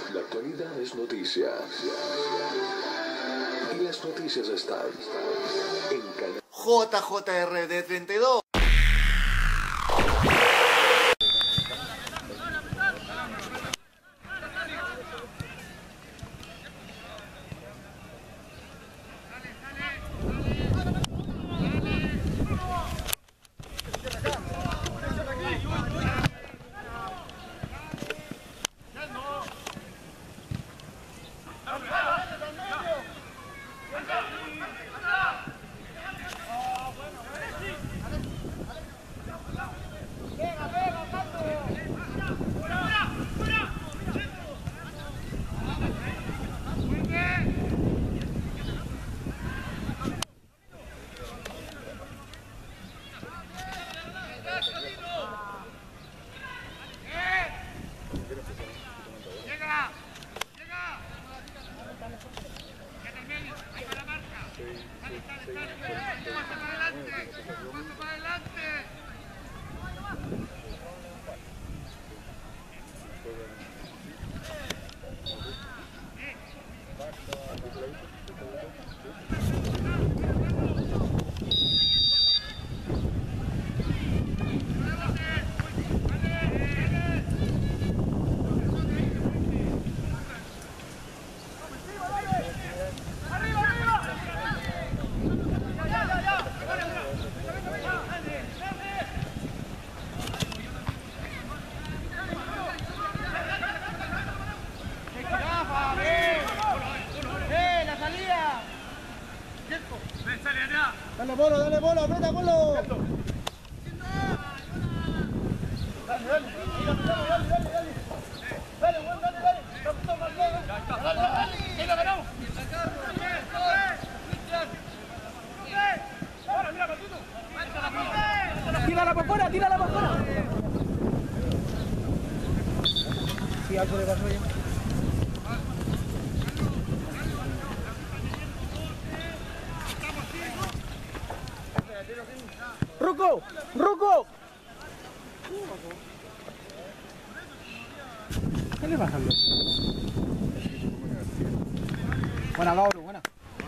La actualidad es noticia. Y las noticias están en Canal JJRD 32. Dale bola, aprieta Polo. Tírala para afuera, tírala para afuera. Sí, algo le pasó ya. ¡Ruco! ¡Ruco! ¿Qué le pasa al loco? Buena, Mauro, buena.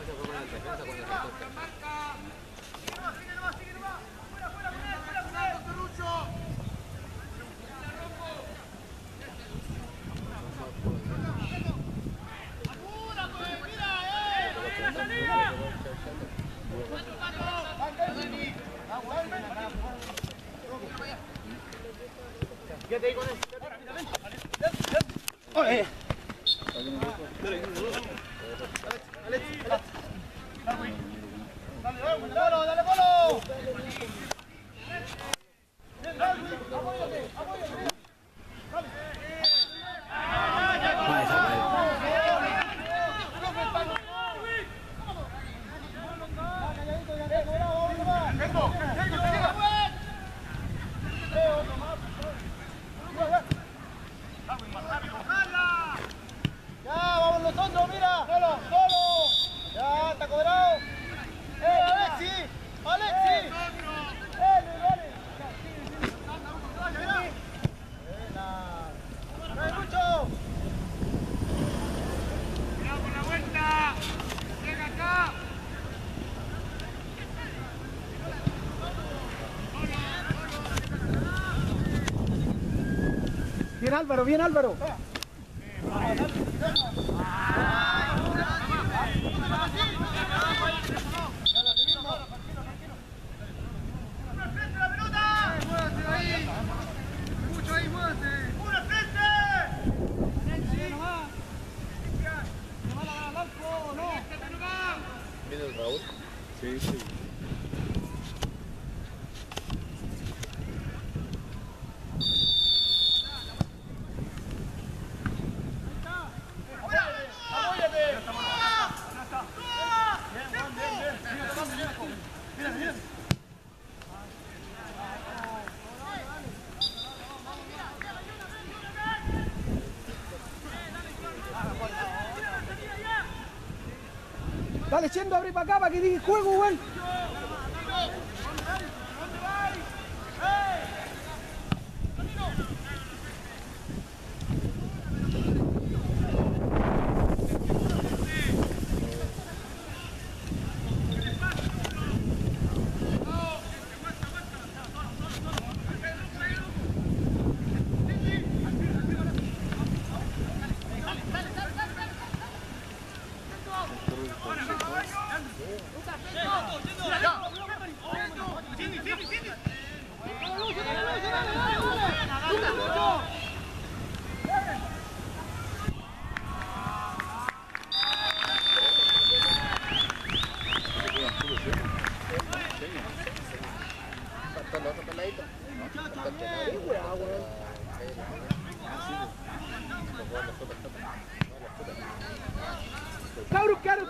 Quédate ahí con él. Oye. Dale, Polo. Nosotros, mira, solo, ya está cobrado. Alexi, no hay mucho. Cuidado con la vuelta, llega acá. Bien Álvaro, bien Álvaro. ¿Viene el Raúl? Sí, sí. Dale, Chendo, abre para acá para que diga juego, güey.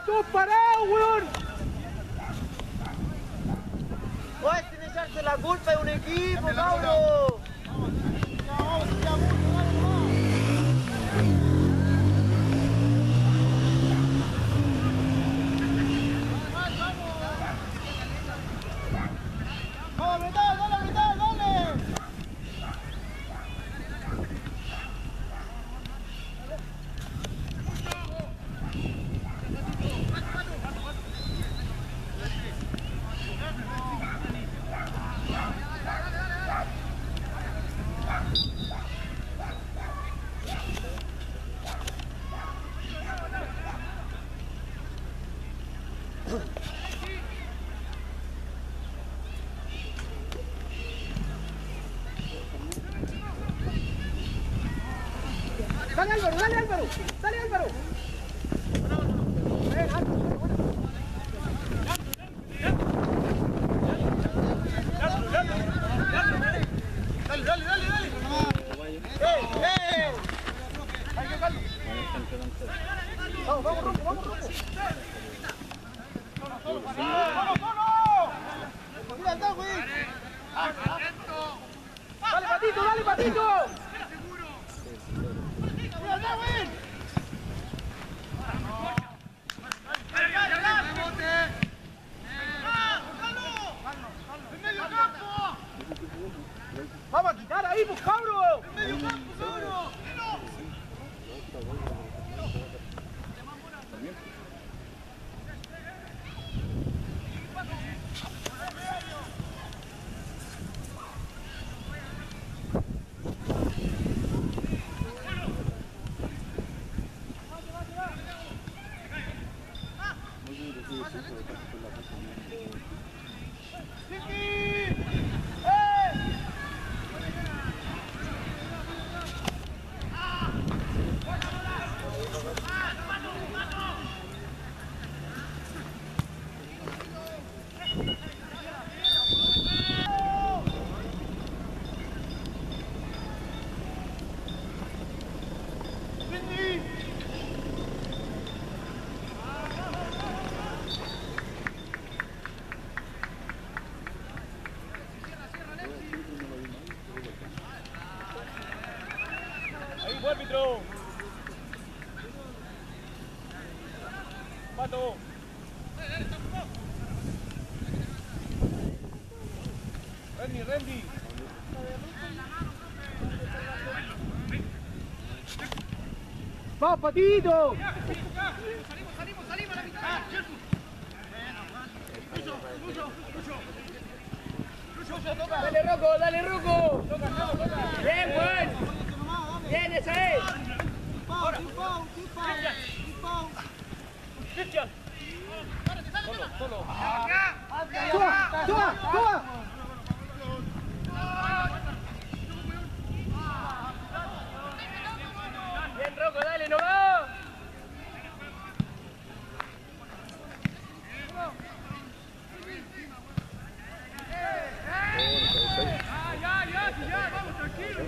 todos parados, weón! ¡Oye, sin echarse la culpa de un equipo, Mauro! ¡Dale Álvaro, dale Álvaro! ¡Dale Álvaro! Vamos, Rocco, vamos, Rocco. Dale, Patito, dale, Patito. Vamos a quitar ahí, pues, cabro. En medio campo, cabro. árbitro. Pato. Randy. ¡Va, Patito! Salimos a la mitad. Dale, Rocco. Bien, buen. Bien, esa es. Cristian. Solo. Toma. Bien, Rocco, dale, no va. Ya, vamos, tranquilo.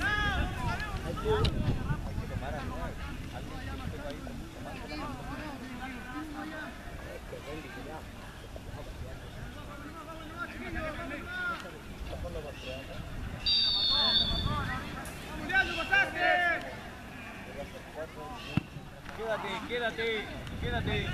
Quédate.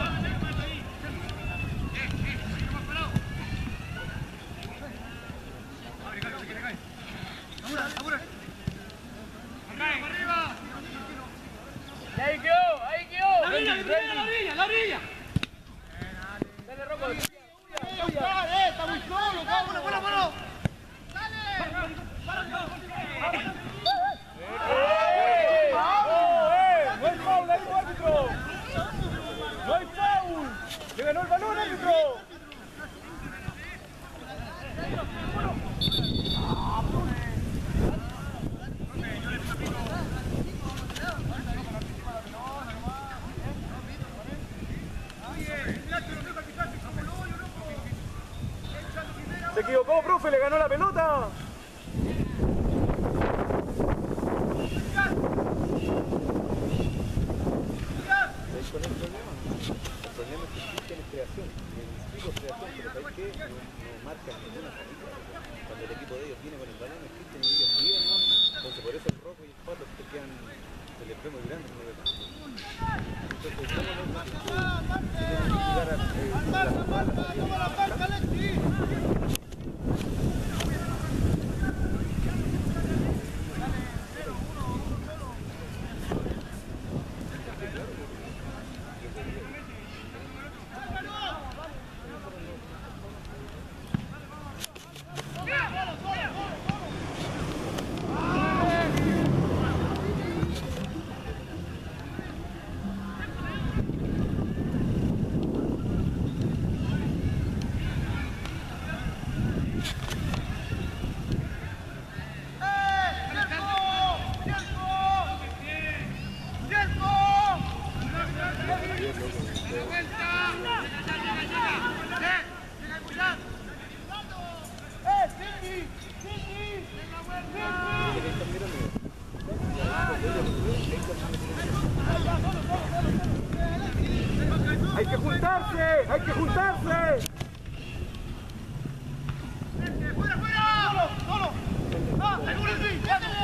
Ahí quedó. La orilla. Dale, Rocco. Está muy solo, bueno. No hay foul, árbitro. No hay foul. Le ganó el balón, árbitro. Se equivocó, profe, le ganó la pelota. ¿Con el problema? marcan ninguna salida. Cuando el equipo de ellos viene con el balón, es Cristian y ellos miran, ¿no? Entonces por eso el Rojo y el Pato se quedan, se les ve muy grande en el medio campo. Entonces, ¿cómo no se tienen que llegar a la marca, Alexis? ¡Hay que juntarse! ¡Hay que juntarse! ¡Fuera, fuera! ¡Solo! ¡Ah! ¡Seguro sí!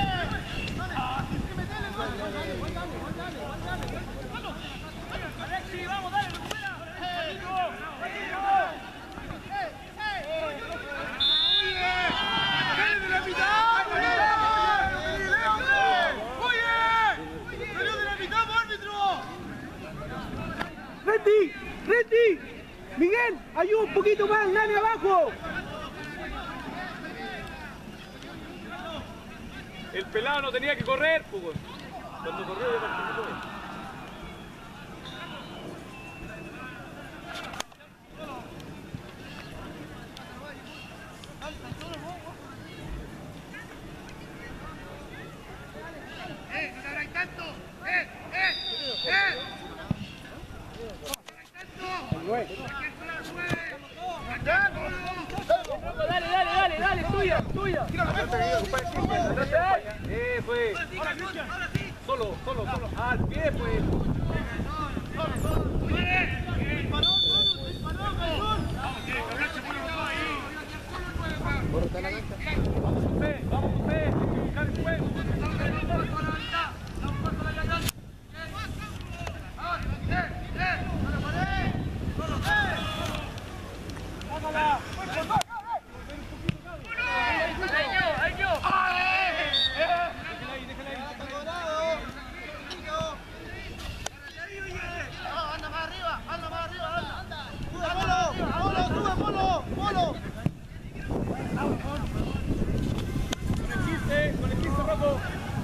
¡Alexi, vamos, dale! ¡Fuera! ¡Dale de la mitad! ¡Muy bien! ¡Salió de la mitad, árbitro! ¡Reti! ¡Reti! ¡Miguel! ¡Ayuda un poquito más! ¡Dale abajo! El pelado no tenía que correr, pues. Cuando corrió ya participó. ¡No habrá tanto! Dale, tuya. Pues. Solo. Al pie, pues. Vamos, José. Buscar el juego. Con el 15 rojo.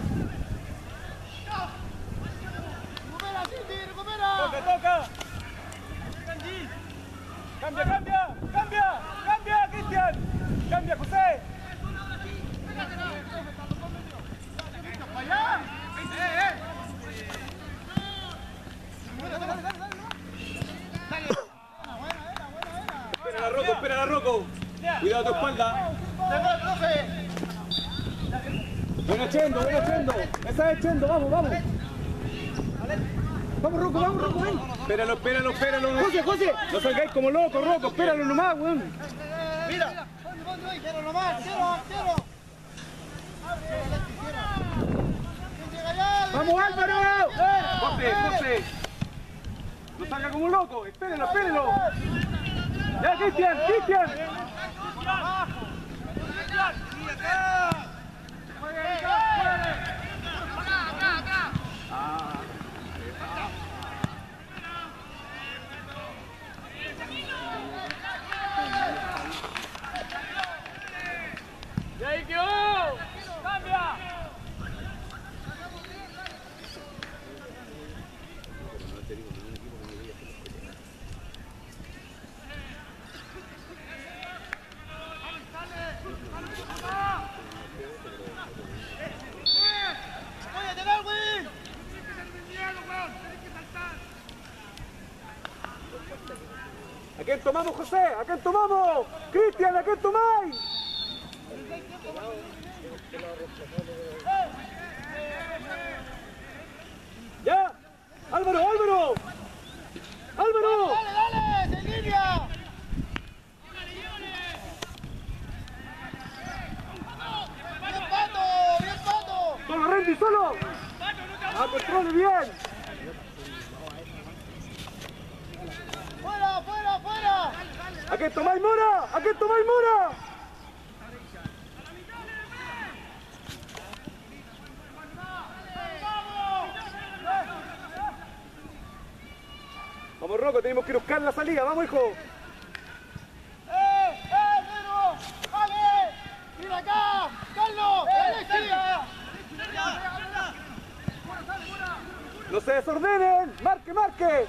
Toca. Cambia, Cristian. Cambia, José. Espera, Rocco. Cuidado tu espalda. Buena Chendo. Esa es Chendo, vamos. Vamos, Rocco, ven. Espéralo. José. No salgáis como loco, Rocco. Espéralo nomás, weón. Mira. Quiero nomás, quiero. ¡Vamos, Álvaro! José. No salga como loco. Espérenlo. Ya, Cristian. ¡Y ahí quedó! ¡Cambia! ¿A quién tomamos, José? ¿A quién tomamos? Cristian, ¿a quién tomáis? ¡Ya! ¡Álvaro! ¡Dale! ¡En línea! ¡Aquí tomáis Mora! ¡Aquí tomáis Mora! Vamos, Rocco, tenemos que buscar la salida. ¡Vamos, hijo! Pedro! ¡Vale! ¡Mira acá! ¡Carlos! ¡Alexis! ¡No se desordenen! ¡Marque, marque!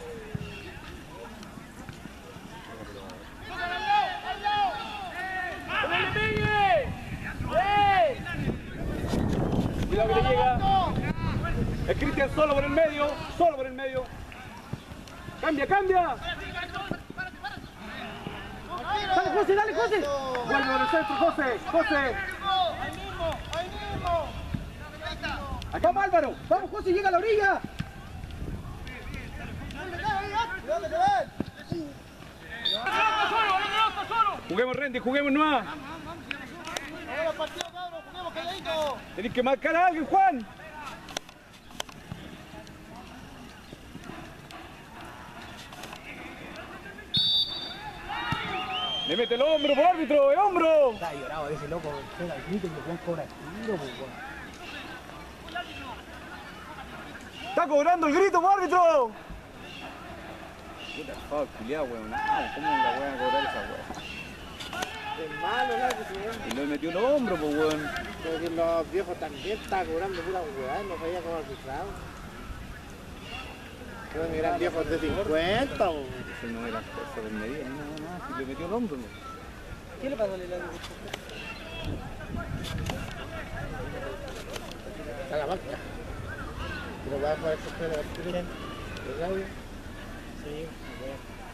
Cuidado que le llega. Es Cristian solo por el medio. Solo por el medio. ¡Cambia, cambia! ¡Dale, José, dale, José! ¡Vuelve por el centro, José! ¡José! ¡Ahí mismo! ¡Ahí mismo! ¡Vamos, Álvaro! ¡Vamos, José! ¡Llega a la orilla! Juguemos, Randy, juguemos nomás. Tenés que marcar a alguien, Juan. Le mete el hombro, por árbitro, el hombro. Está llorado ese loco, pega el grito y le cobra el tiro, pues, weón. Está cobrando el grito, por árbitro. Puta, el culiao, weón. ¿Cómo la weón a cobrar esa weón? Es malo, ¿no? Y le metió el hombro, pues weón. Pero que los viejos también estaban cobrando pura weá, no sabía cómo arbitrado. Pero eran viejos de 50, o... Eso no era cosa de medida, no, si le metió el hombro, no. ¿Qué le pasó a Lelán? A la banca. Pero va a jugar estos juegos que miren. ¿El audio? Sí, bueno.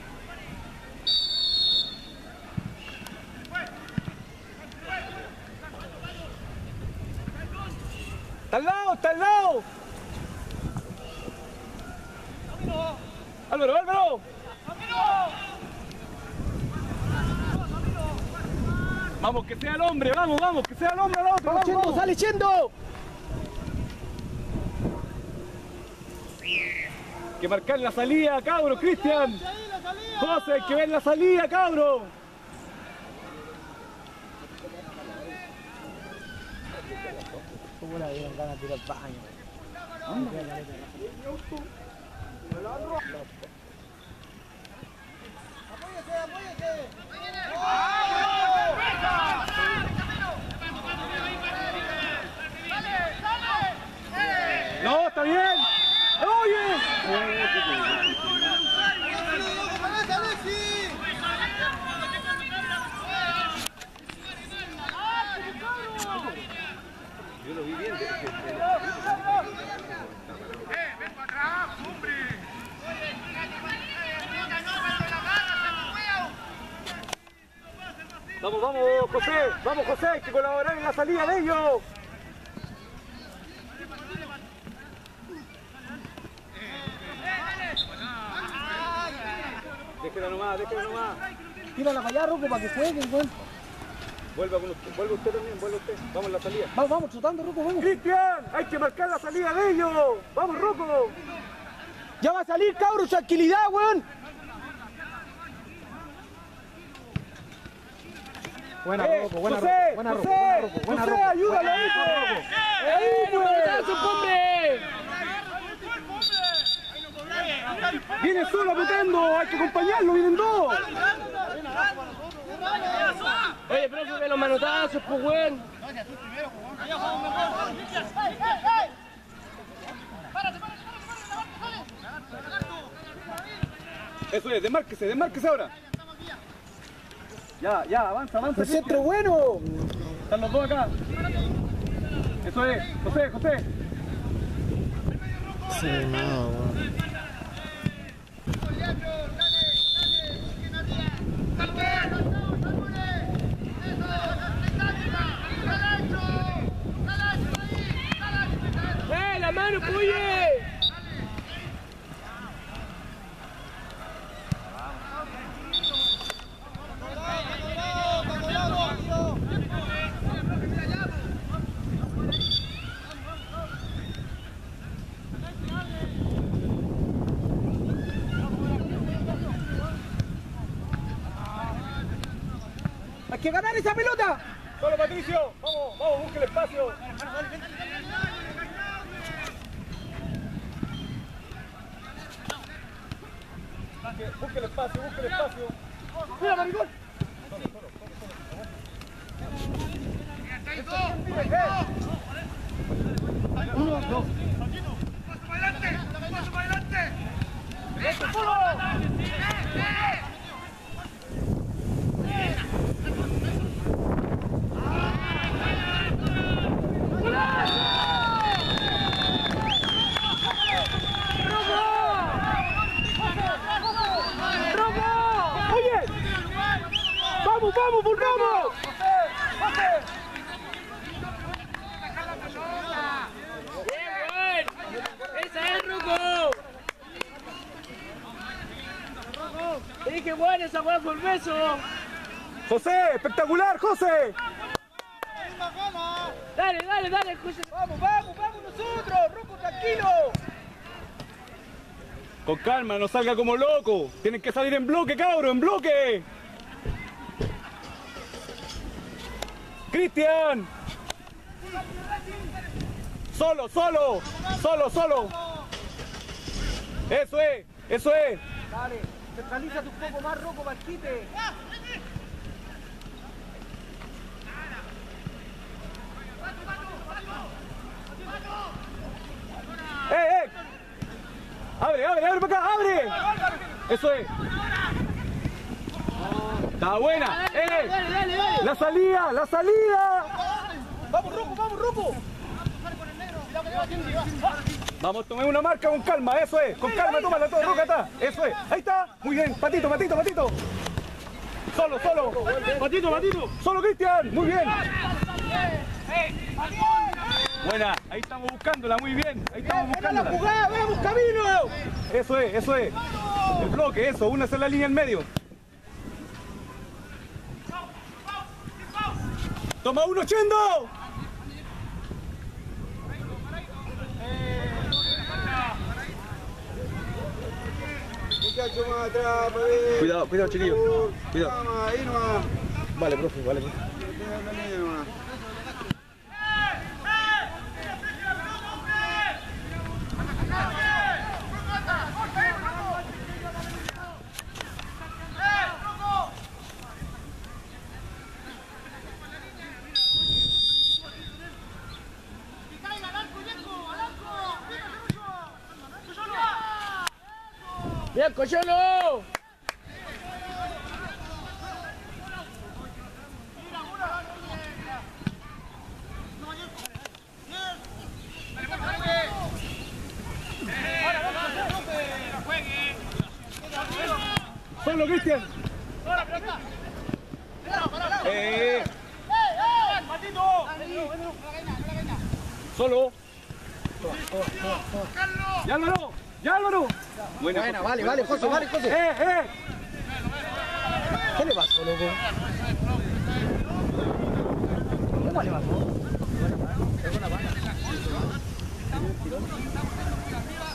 ¡Está al lado, está al lado! ¡Álvaro, Álvaro! Vamos, que sea el hombre, vamos, vamos, que sea el hombre al otro, vamos, vamos. ¡Sale Chendo! Hay que marcar la salida, cabro, Cristian. José, hay que ver la salida, cabro. ¿Cómo la dieron ganas de ir al baño? ¡Apóyese, apóyese! No, está bien. ¡Oye! Yo lo vi bien. ¡Ven para atrás, hombre! Vamos, vamos, José. Vamos, José, hay que colaborar en la salida de ellos. Déjela nomás, déjela nomás. Tírala para allá, Rocco, para que jueguen, weón. Vuelva con usted, vuelve usted también, vuelve usted. Vamos a la salida. Vamos, vamos, trotando, Rocco, vamos. Cristian, hay que marcar la salida de ellos. Vamos, Rocco. Ya va a salir, cabros, tranquilidad, weón. Buena, Rocco, buena, José, Rocco, buena, Rocco, buena, Rocco, buena, José, Rocco. ayúdalo, hijo. ¡Ahí, viene solo apretando, hay que acompañarlo, vienen dos. Oye, profe, ve los manotazos, pues, weón. Eso es, desmárquese, desmárquese ahora. Ya, ya, avanza, avanza. ¡El centro bueno! Están los dos acá. Eso es, José, José. Sí, no, weón. ¡La mano, puye! que ganar esa pelota. Solo Patricio. Vamos, vamos, busque el espacio. Busque el espacio, busque el espacio. Mira, maricón. Uno, dos. ¡Paso para adelante! ¡Paso para adelante! ¡Oye! ¡Vamos, vamos, volvamos! ¡Esa es, Ruco! Te dije, bueno, esa weá fue el beso. ¡José! ¡Espectacular, José! Dale, dale, dale, José. Vamos, vamos, vamos nosotros. Ruco, tranquilo. Con calma, no salga como loco. Tienen que salir en bloque, cabro, en bloque. Cristian. Solo, solo. Solo, solo. Eso es, eso es. Dale, centralízate un poco más, Ruco, Marquite. ¡Eh! ¡Abre, abre, abre para acá! ¡Abre! Eso es. Está buena. Dale, dale, dale. ¡La salida! ¡La salida! Vamos, Ruco, vamos, Ruco. Vamos, tomemos una marca con calma, eso es. Con calma, tómala todo, Roca, está. Eso es. Ahí está. Muy bien. Patito, patito, patito. Solo, solo. Patito, patito. Solo, Cristian. Muy bien. Buena. Ahí estamos buscándola, muy bien. Ahí estamos ¡Era la buscándola. jugada! ¡Veamos camino! Eso es, eso es. El bloque, eso. Una en la línea en medio. Toma uno, Chendo. Muchachos más atrás, para ver. Cuidado, cuidado, chiquillo. Cuidado. Vamos, ahí nomás. Vale, profe, vale. La línea nomás. ¡Bien, Cocholo! Solo, Cristian. Solo. ¡Ya, Álvaro! ¡Ya, Álvaro! Buena, vale, vale, José, vale, José. ¿Qué le pasó, loco? ¿Cómo le pasó?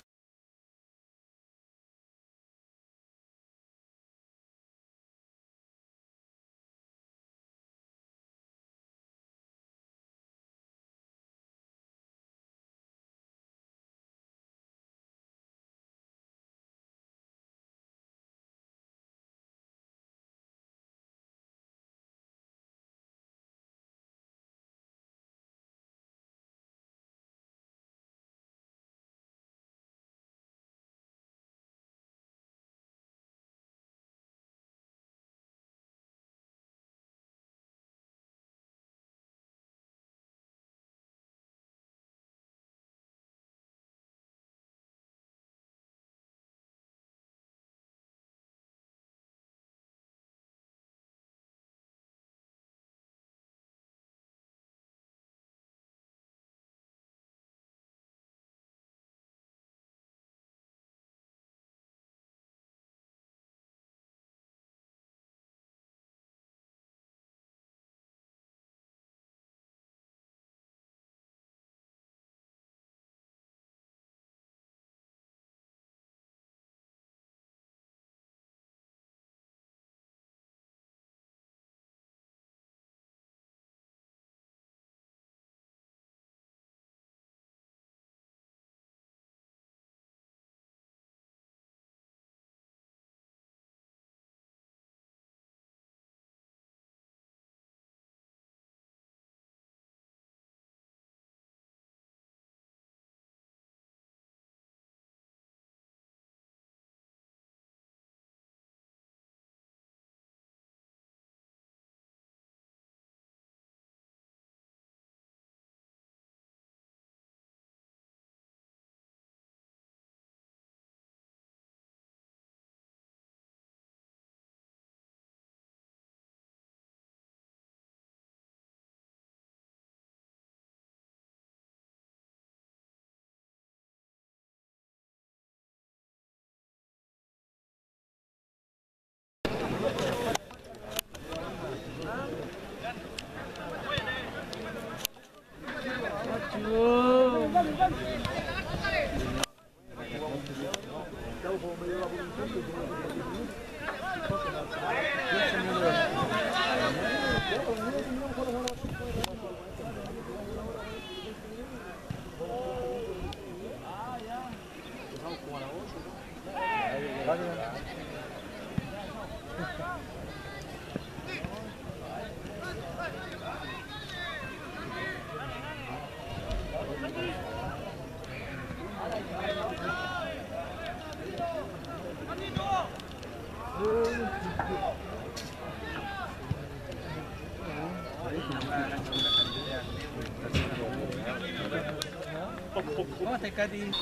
¿Cómo estás, Katy?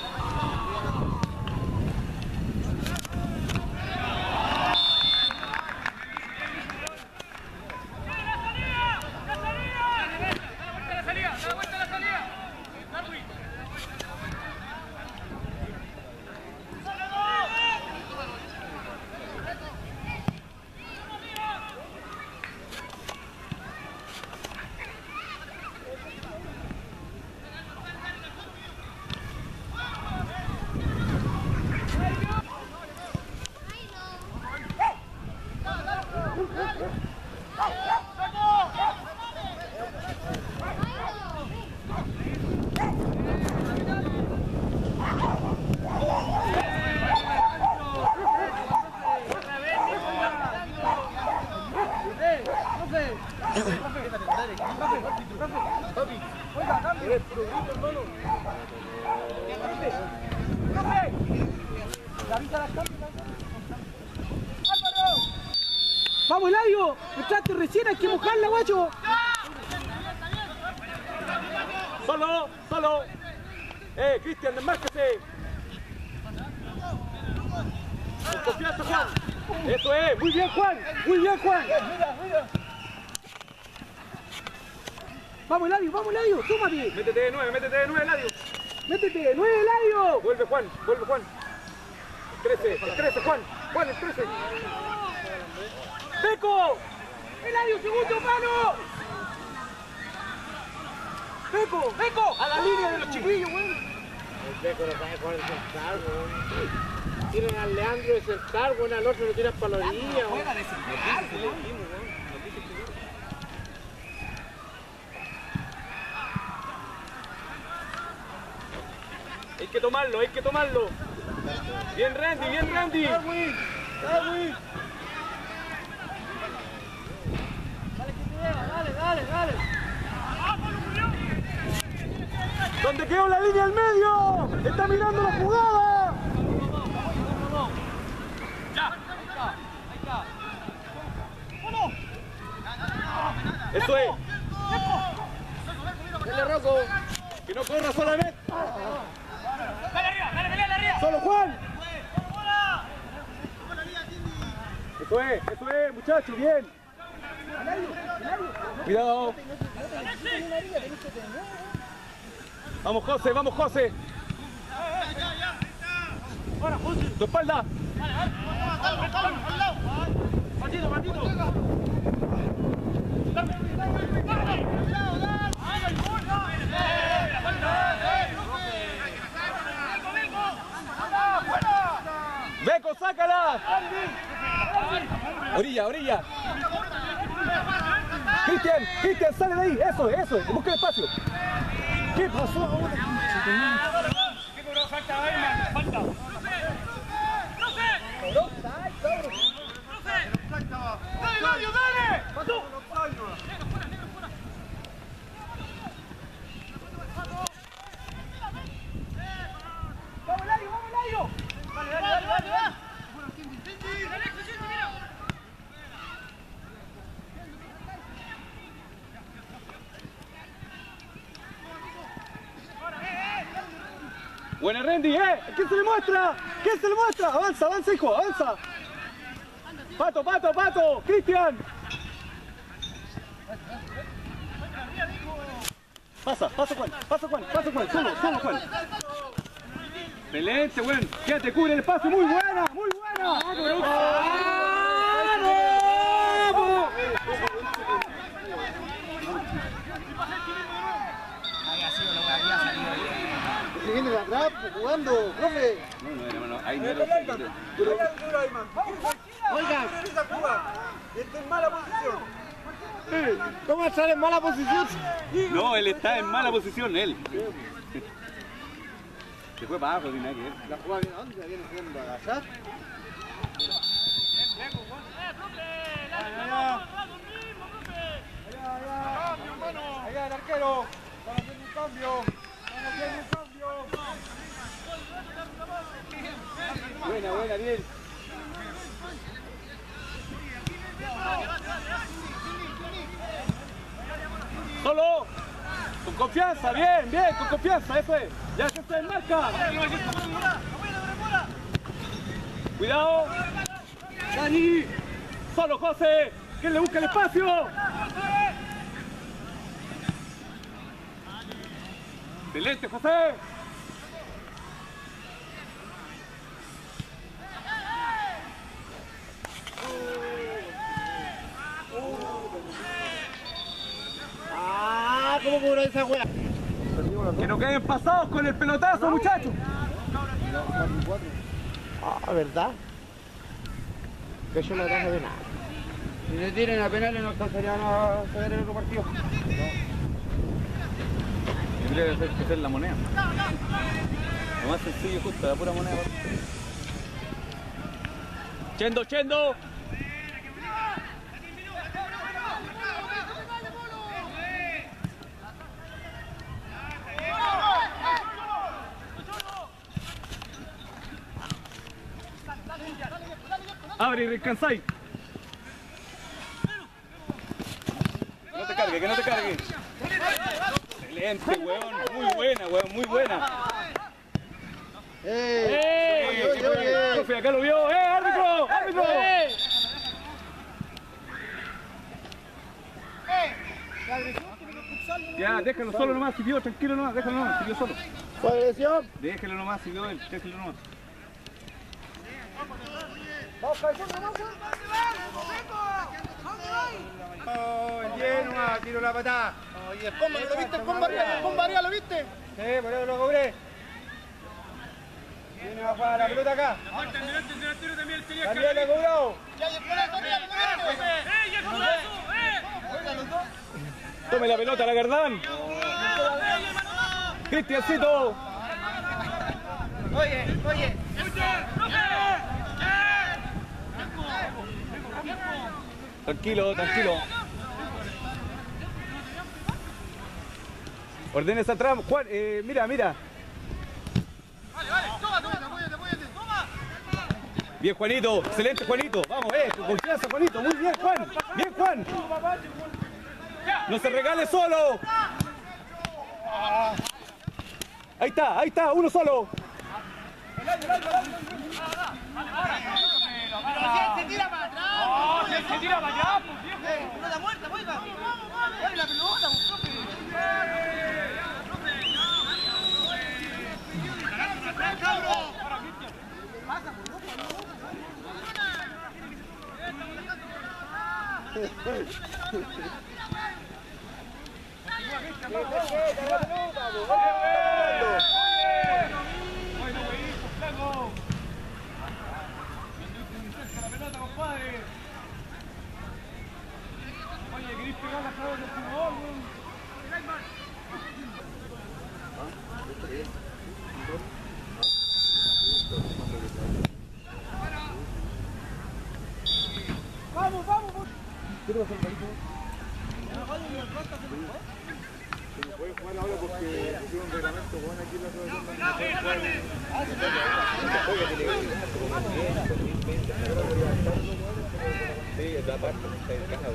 ¡Vamos, Eladio! ¡Entraste recién! ¡Hay que mojarla, guacho! ¡Solo! ¡Solo! Cristian, desmárquese. Con confianza, Juan. Eso es. Muy bien, Juan. Muy bien, Juan. ¡Vamos, Eladio! ¡Súmate! Métete de 9, Eladio. ¡Métete de 9, Eladio! Vuelve, Juan. El 13, Juan. Juan, el 13. ¡Peco! ¡Eladio, segundo mano! ¡Peco! ¡A la línea de los chiquillos, güey! El Beco no sabe jugar el central, weón. Tiran al Leandro de central, weón, al otro lo tiran para la orilla, weón. Hay que tomarlo. Bien, Randy. ¡Darwin! Dale. ¿Dónde quedó la línea al medio? ¡Está mirando la jugada! Ahí está. ¡Eso es! ¡Dale, Rocco! ¡Que no corra solamente! ¡Dale arriba! ¡Solo Juan! Eso es, muchachos, bien. Cuidado. Vamos, José. Tu espalda. Patito. Beco, sácala. Orilla. Cristian, sale de ahí. Eso. Busca el espacio. ¿Qué pasó ahora? ¿Qué cobró? Falta. ¡Dale, Mario, dale! ¡Pasó! ¡Vamos, Eladio! ¡Dale! Buena, Randy, ¿Quién se le muestra? Avanza, hijo, avanza. Pato, Cristian. Pasa, Juan, solo Juan. Excelente, Juan. Quédate, cubre el espacio, muy buena. Se viene de atrás jugando, profe. Ahí no lo sé, yo creo. Oiga, Esa Cuba. Está en mala posición. ¿cómo sale en mala posición? No, él está en mala posición, él. Se fue para abajo, tiene nada que ver. La jugada viene a dónde, viene jugando a agachar. Allá el arquero. Van a hacer un cambio. Buena, buena, bien. Solo. Con confianza, bien, bien, con confianza, eso es. Ya se está en marca. Cuidado. Dani. Solo, José. Que le busca el espacio. Excelente, José. Ah, ¿cómo cobró esa wea? Que no queden pasados con el pelotazo, muchachos. Ah, ¿verdad? Que yo no alcanzo de nada. Si le tiren a penales no alcanzarían a saber el otro partido. Tendría que ser la moneda. Lo más sencillo, justo, la pura moneda. Chendo, Chendo. Abre y descansáis. No te cargue, que no te cargue. Excelente, weón. Muy buena, weón, muy buena. Profe, acá lo vio. ¡Árbitro! ¡Árbitro! Ya, déjalo solo nomás, si vio, tranquilo nomás, déjalo nomás, si vio solo. ¿Fue agresión? Déjalo nomás, si vio él, déjalo nomás. El lleno, tiro la patada. Oye, el combo, ¿lo viste? El combo arriba, ¿lo viste? Sí, por eso lo cobré. Viene a jugar la pelota acá. También le cobró. Tome la pelota, la Gardán. Cristiancito. Oye. Tranquilo, tranquilo. Ordena esa trama. Juan, mira. Vale, toma, toma. Bien, Juanito. Excelente, Juanito. Vamos, con confianza, Juanito. Muy bien, Juan. Bien, Juan. No se regale solo. Ahí está, uno solo. Se tira para atrás. Se tira para allá, pues viejo. Pelota muerta, oiga. Oye, la pelota, Sí, es la parte que está en caja,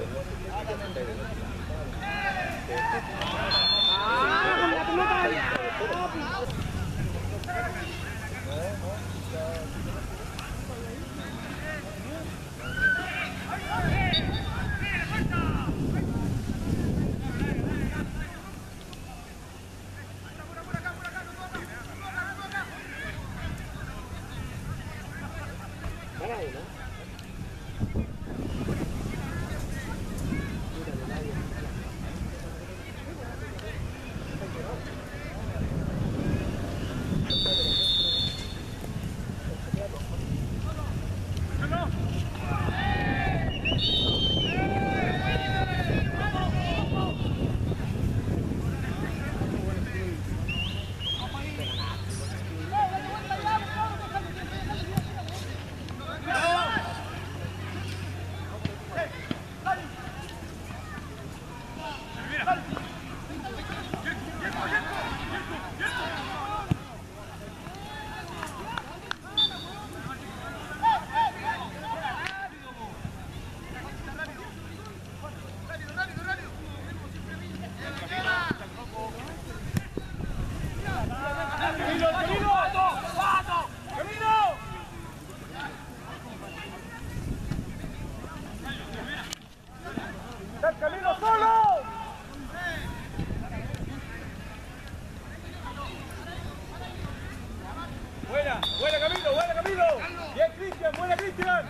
Cristian! ¡Buena, Cristian!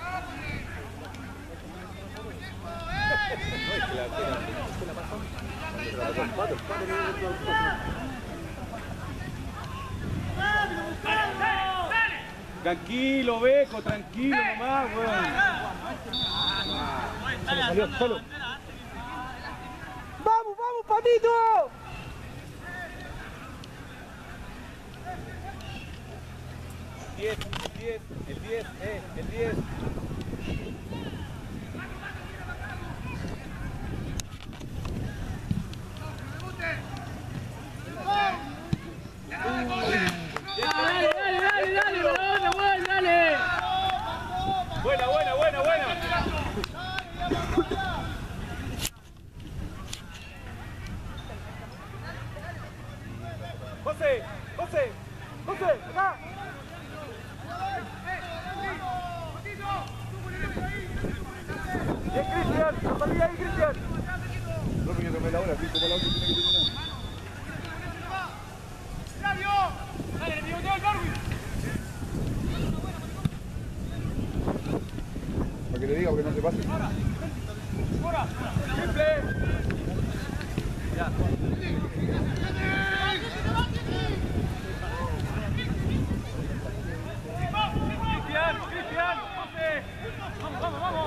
Tranquilo, Beco, tranquilo nomás, weón. Salió. ¡Vamos, vamos, Patito! El 10. Dale. Buena. José, acá. Bien, Cristian, la salida ahí, Cristian. No, pero yo tomé la hora, así como la hora tiene que terminar. Dale, le pivoteo al Darwin. Para que le diga, porque no se pase. ¡Fuera! ¡Simple! Ya. Cristian, José. Vamos.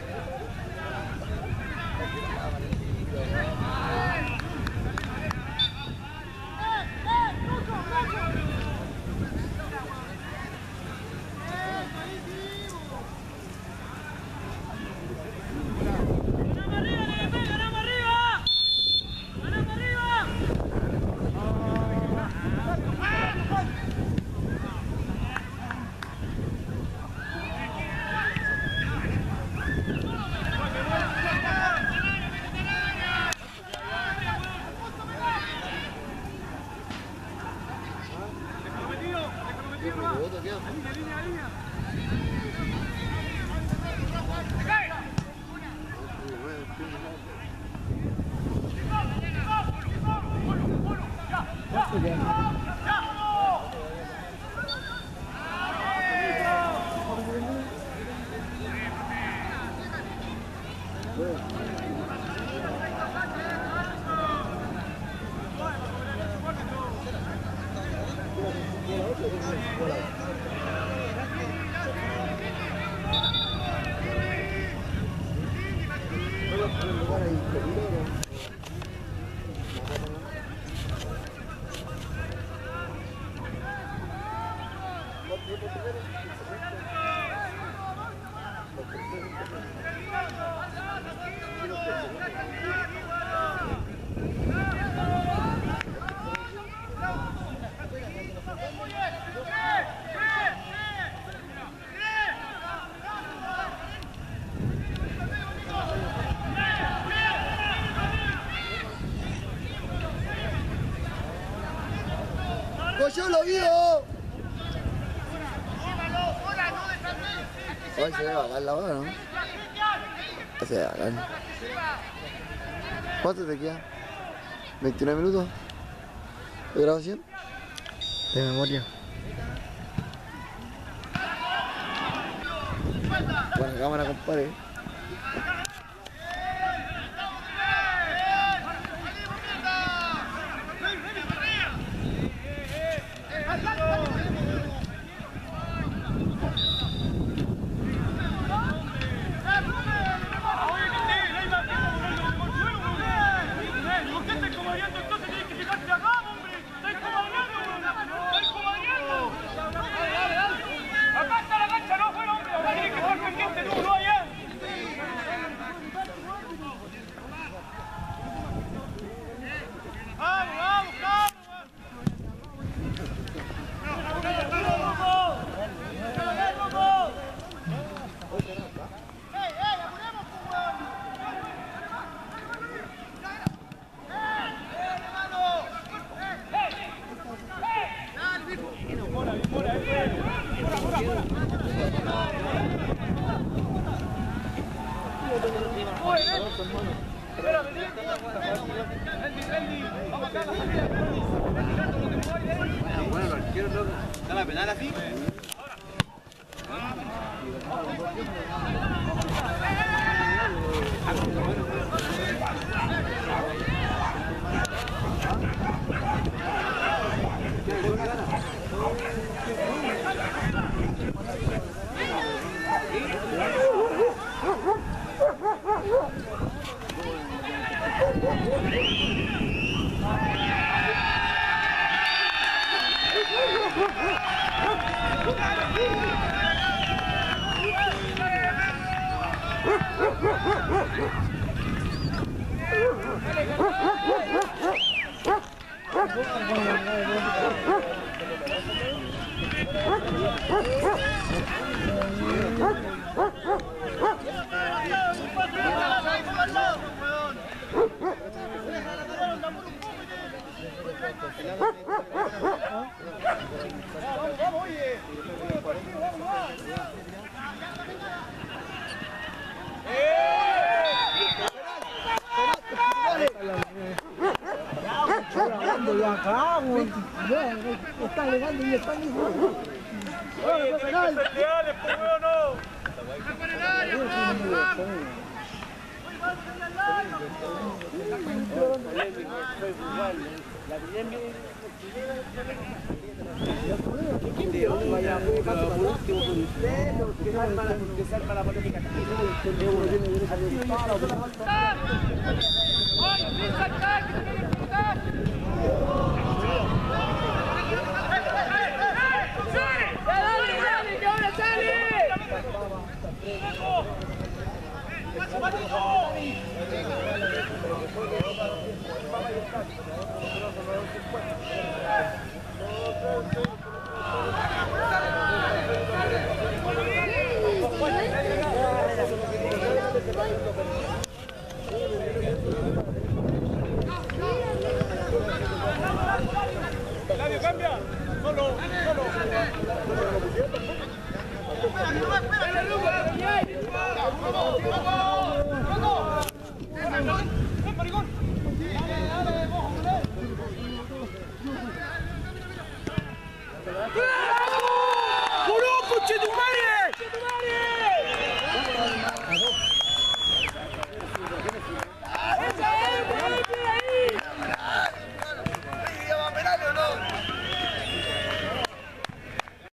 ¡Yo lo vio! Hoy se ve bacán la hora, ¿no? Se ve bacán. ¿Cuánto te queda? ¿29 minutos de grabación? De memoria. Buena cámara, compadre. Bueno, los arqueros, ¿da la penal así? Están llegando y están diciendo. Oye, tienen que ser leales, pues, weón, no. Eladio, cambia. Solo. ¡Puro, coche tu madre!